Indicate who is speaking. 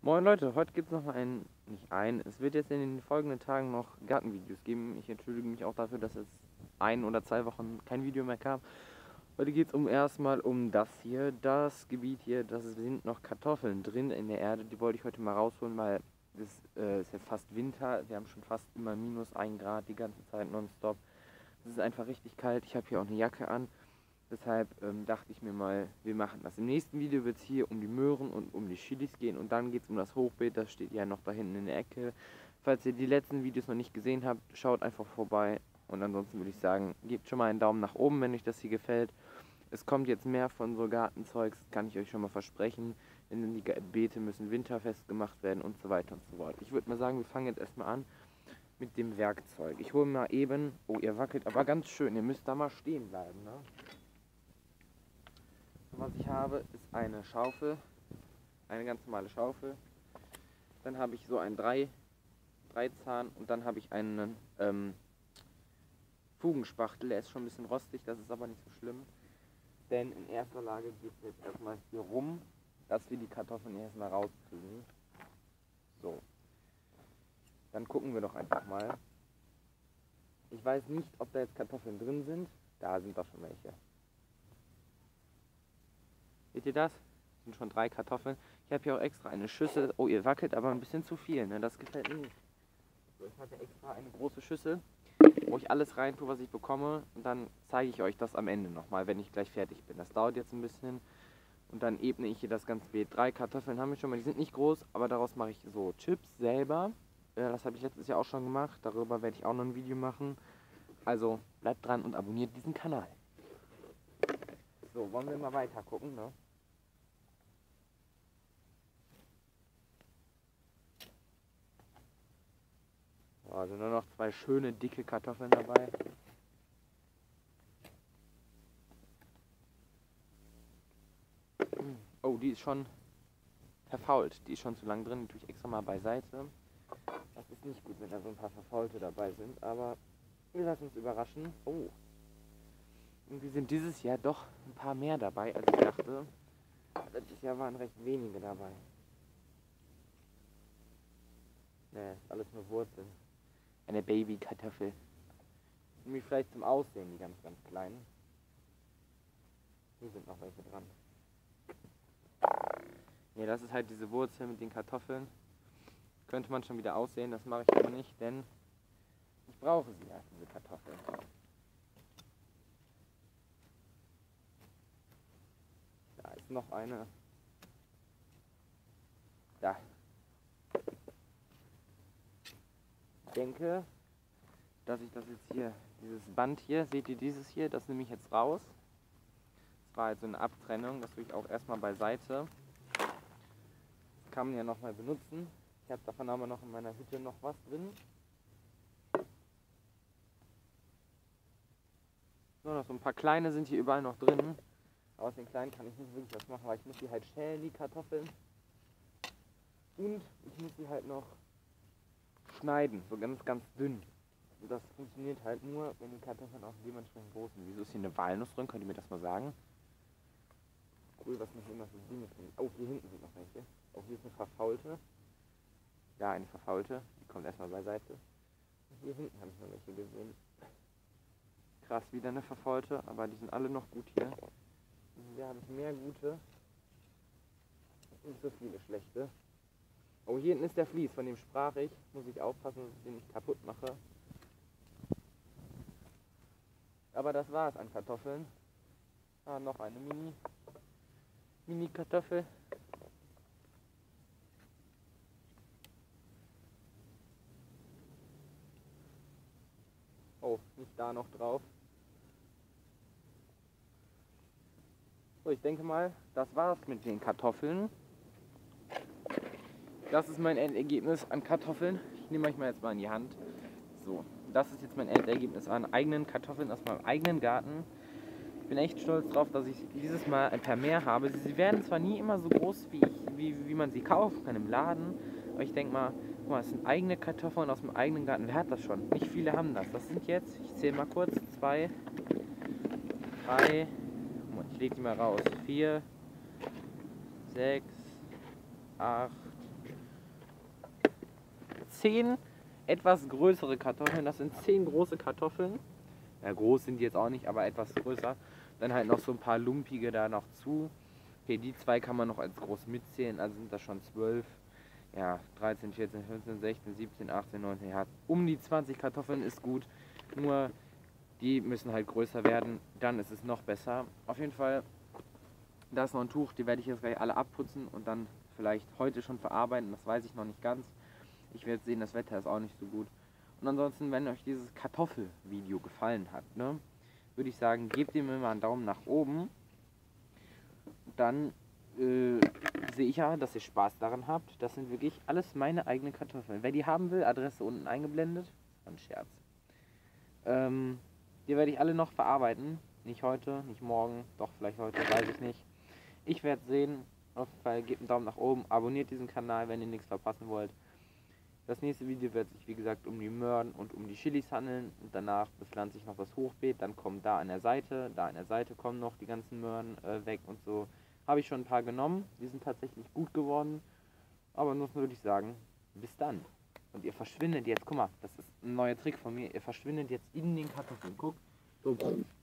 Speaker 1: Moin Leute, heute gibt es noch es wird jetzt in den folgenden Tagen noch Gartenvideos geben. Ich entschuldige mich auch dafür, dass jetzt 1 oder 2 Wochen kein Video mehr kam. Heute geht es erstmal um das Gebiet hier, da sind noch Kartoffeln drin in der Erde. Die wollte ich heute mal rausholen, weil es ist jetzt fast Winter. Wir haben schon fast immer -1 Grad die ganze Zeit nonstop. Es ist einfach richtig kalt. Ich habe hier auch eine Jacke an. Deshalb dachte ich mir mal, wir machen das. Im nächsten Video wird es hier um die Möhren und um die Chilis gehen und dann geht es um das Hochbeet, das steht ja noch da hinten in der Ecke. Falls ihr die letzten Videos noch nicht gesehen habt, schaut einfach vorbei und ansonsten würde ich sagen, gebt schon mal einen Daumen nach oben, wenn euch das hier gefällt. Es kommt jetzt mehr von so Gartenzeugs, kann ich euch schon mal versprechen, denn die Beete müssen winterfest gemacht werden und so weiter und so fort. Ich würde mal sagen, wir fangen jetzt erstmal an mit dem Werkzeug. Ich hole mal eben, oh ihr wackelt aber ganz schön, ihr müsst da mal stehen bleiben, ne? Was ich habe, ist eine Schaufel, eine ganz normale Schaufel. Dann habe ich so einen Dreizahn und dann habe ich einen Fugenspachtel. Der ist schon ein bisschen rostig, das ist aber nicht so schlimm. Denn in erster Lage geht es jetzt erstmal hier rum, dass wir die Kartoffeln erstmal rauskriegen. So. Dann gucken wir doch einfach mal. Ich weiß nicht, ob da jetzt Kartoffeln drin sind. Da sind doch schon welche. Seht ihr das? Das sind schon 3 Kartoffeln. Ich habe hier auch extra eine Schüssel. Oh, ihr wackelt aber ein bisschen zu viel, ne? Das gefällt mir nicht. So, ich hatte extra eine große Schüssel, wo ich alles rein tue, was ich bekomme. Und dann zeige ich euch das am Ende nochmal, wenn ich gleich fertig bin. Das dauert jetzt ein bisschen. Und dann ebne ich hier das ganze Beet. 3 Kartoffeln haben wir schon mal. Die sind nicht groß, aber daraus mache ich so Chips selber. Das habe ich letztes Jahr auch schon gemacht. Darüber werde ich auch noch ein Video machen. Also bleibt dran und abonniert diesen Kanal. So, wollen wir mal weiter gucken, ne? Also nur noch 2 schöne dicke Kartoffeln dabei. Oh, die ist schon verfault. Die ist schon zu lang drin. Die tue ich extra mal beiseite. Das ist nicht gut, wenn da so ein paar Verfaulte dabei sind. Aber wir lassen uns überraschen. Oh. Irgendwie sind dieses Jahr doch ein paar mehr dabei, als ich dachte. Letztes Jahr waren recht wenige dabei. Ne, ist alles nur Wurzeln. Eine Babykartoffel. Nämlich vielleicht zum Aussehen, die ganz kleinen. Hier sind noch welche dran. Ne, das ist halt diese Wurzel mit den Kartoffeln. Könnte man schon wieder aussehen, das mache ich aber nicht, denn ich brauche sie ja, diese Kartoffeln. Da ist noch eine. Da. Ich denke, dass ich das jetzt hier, dieses Band hier, seht ihr dieses hier, das nehme ich jetzt raus. Das war halt so eine Abtrennung, das tue ich auch erstmal beiseite. Das kann man ja nochmal benutzen. Ich habe davon aber noch in meiner Hütte noch was drin. Nur noch so ein paar kleine sind hier überall noch drin. Aber aus den kleinen kann ich nicht wirklich was machen, weil ich muss die halt schälen, die Kartoffeln. Und ich muss die halt noch schneiden, so ganz dünn. Und das funktioniert halt nur, wenn die Kartoffeln auch dementsprechend groß sind. Wieso ist hier eine Walnuss drin? Könnt ihr mir das mal sagen? Cool, was mich immer so Dinge finden. Oh, hier hinten sind noch welche. Oh, hier ist eine verfaulte. Ja, eine verfaulte. Die kommt erstmal beiseite. Und hier hinten habe ich noch welche gesehen. Krass, wieder eine verfaulte, aber die sind alle noch gut hier. Hier habe ich mehr gute und so viele schlechte. Oh, hier hinten ist der Vlies, von dem sprach ich. Muss ich aufpassen, dass ich den nicht kaputt mache. Aber das war es an Kartoffeln. Ah, noch eine Mini-Kartoffel. Oh, nicht da noch drauf. So, ich denke mal, das war's mit den Kartoffeln. Das ist mein Endergebnis an Kartoffeln. Ich nehme euch mal jetzt mal in die Hand. So, das ist jetzt mein Endergebnis an eigenen Kartoffeln aus meinem eigenen Garten. Ich bin echt stolz drauf, dass ich dieses Mal ein paar mehr habe. Sie werden zwar nie immer so groß, wie man sie kaufen kann im Laden, aber ich denke mal, guck mal, das sind eigene Kartoffeln aus meinem eigenen Garten. Wer hat das schon? Nicht viele haben das. Das sind jetzt, ich zähle mal kurz, 2, 3, ich lege die mal raus, 4, 6, 8, 10 etwas größere Kartoffeln. Das sind 10 große Kartoffeln. Ja, groß sind die jetzt auch nicht, aber etwas größer. Dann halt noch so ein paar lumpige da noch zu. Okay, die 2 kann man noch als groß mitzählen, also sind das schon 12. Ja, 13, 14, 15, 16, 17, 18, 19. Ja, um die 20 Kartoffeln ist gut. Nur die müssen halt größer werden. Dann ist es noch besser. Auf jeden Fall, da ist noch ein Tuch, die werde ich jetzt gleich alle abputzen und dann vielleicht heute schon verarbeiten. Das weiß ich noch nicht ganz. Ich werde sehen, das Wetter ist auch nicht so gut. Und ansonsten, wenn euch dieses Kartoffelvideo gefallen hat, ne, würde ich sagen, gebt ihm immer einen Daumen nach oben. Dann sehe ich ja, dass ihr Spaß daran habt. Das sind wirklich alles meine eigenen Kartoffeln. Wer die haben will, Adresse unten eingeblendet. Das war ein Scherz. Die werde ich alle noch verarbeiten. Nicht heute, nicht morgen, doch vielleicht heute, weiß ich nicht. Ich werde sehen. Auf jeden Fall gebt einen Daumen nach oben, abonniert diesen Kanal, wenn ihr nichts verpassen wollt. Das nächste Video wird sich wie gesagt um die Möhren und um die Chilis handeln und danach bepflanze ich noch das Hochbeet, dann kommen da an der Seite kommen noch die ganzen Möhren weg und so. Habe ich schon ein paar genommen, die sind tatsächlich gut geworden, aber ansonsten würde ich sagen, bis dann. Und ihr verschwindet jetzt, guck mal, das ist ein neuer Trick von mir, ihr verschwindet jetzt in den Kartoffeln, guck, so,